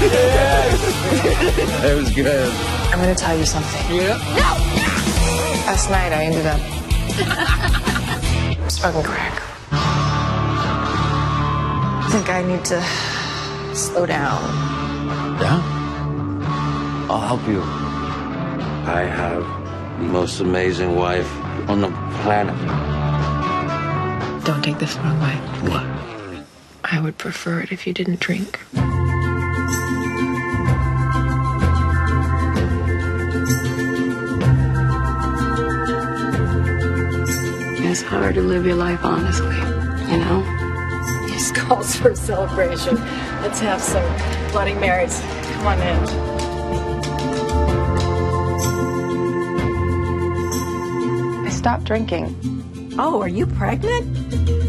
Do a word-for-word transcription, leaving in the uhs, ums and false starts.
That was good. I'm gonna tell you something. Yeah. No! Last night I ended up smoking crack. I think I need to slow down. Yeah? I'll help you. I have the most amazing wife on the planet. Don't take this the wrong way. What? I would prefer it if you didn't drink. It's hard to live your life honestly, you know? This calls for a celebration. Let's have some Bloody Marys. Come on in. I stopped drinking. Oh, are you pregnant?